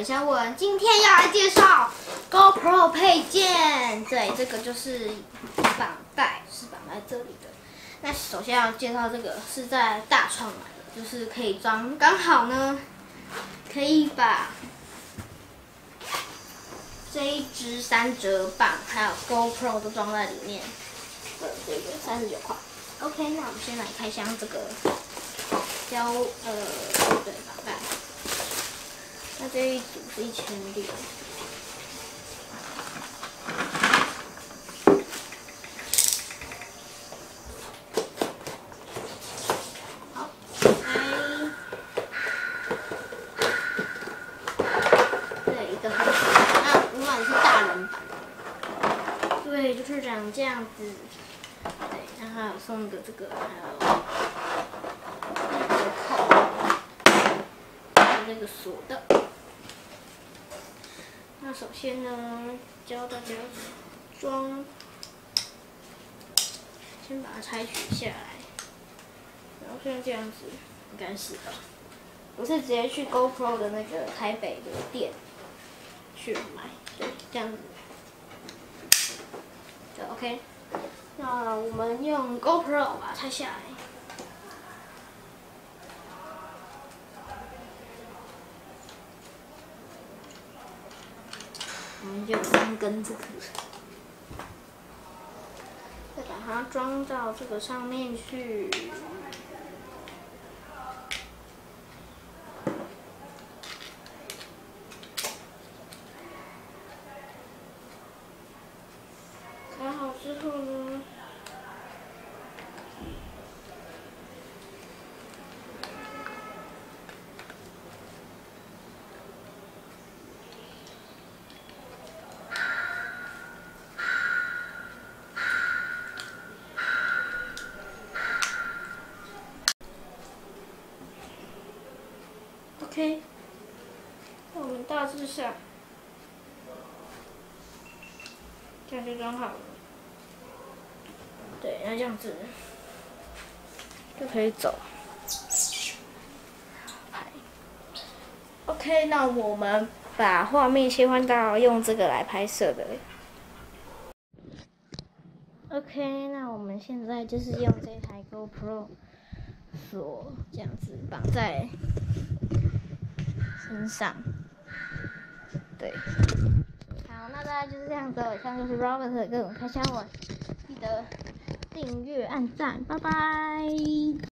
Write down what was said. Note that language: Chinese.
本香文，今天要来介绍 GoPro 配件。对，这个就是绑带，是绑在这里的。那首先要介绍这个是在大创买的，就是可以装，刚好呢，可以把这一支3折棒还有 GoPro 都装在里面。这个39块。OK， 那我们先来开箱这个对绑带。那这一组是1600。好，开。对，一个盒子。那如果你是大人版，对，就是长这样子。对，然后还有送的这个，还有这个扣，还有这个锁的。那首先呢，教大家装，先把它拆取下来，然后像这样子，应该是吧？我是直接去 GoPro 的那个台北的店去买，对，这样子，就 OK。那我们用 GoPro 把它拆下来。我们就3根这个，再把它装到这个上面去。开好之后呢，OK， 那我们大致上这样就装好了。对，那这样子就可以走。OK， 那我们把画面切换到用这个来拍摄的。OK， 那我们现在就是用这台 GoPro 锁这样子绑在身上。对，好，那大概就是这样子。以上就是 Robert 的各种开箱文，记得订阅、按赞，拜拜。